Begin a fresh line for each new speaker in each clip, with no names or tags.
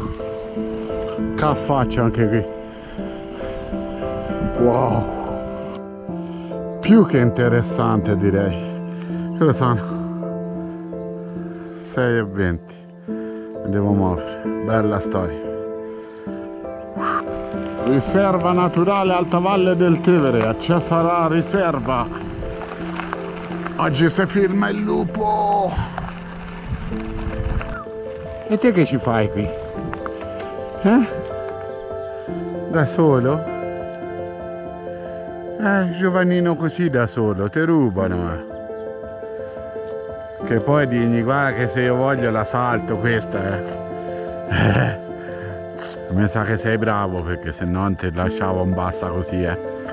Che affaccio anche qui. Wow, più che interessante direi. Cosa sono? 6:20. Devo muovere. Bella storia. Riserva naturale Alta Valle del Tevere, accessa alla riserva. Oggi si filma il lupo. E te che ci fai qui? Da solo? Giovannino così da solo, ti rubano. Che poi digli, guarda che se io voglio la salto questa. Mi sa che sei bravo, perché se no ti lasciavo in bassa così,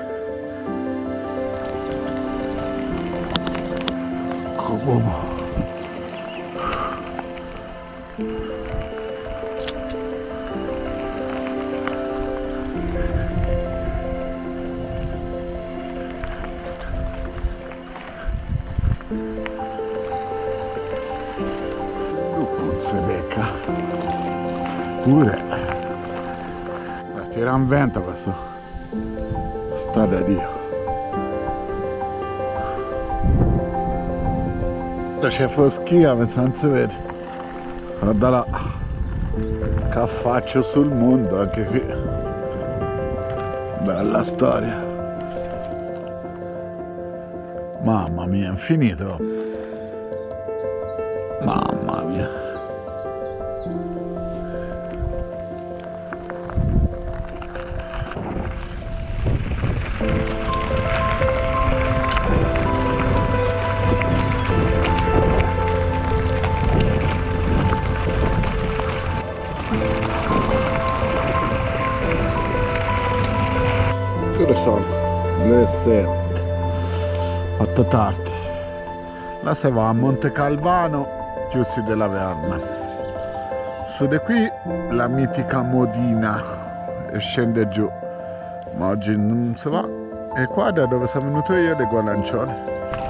Come? Si becca pure. Tira un vento questo. Sta da Dio. C'è foschia, ma non si vede. Guarda là. Che affaccio sul mondo anche qui. Bella storia. Mamma mia, è infinito. Mamma mia. Che sono? Le 7. 8 tardi. Là si va a Monte Calvano, chiusi della Verna. Su di qui la mitica Modina e scende giù. Ma oggi non si va. E qua da dove sono venuto io le Gualancione.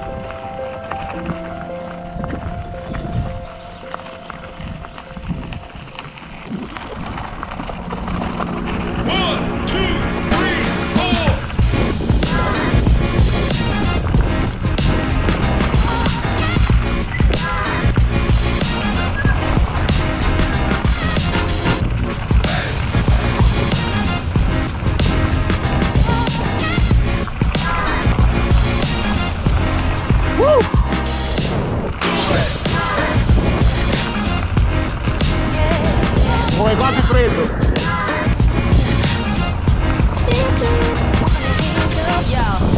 Come quasi preso.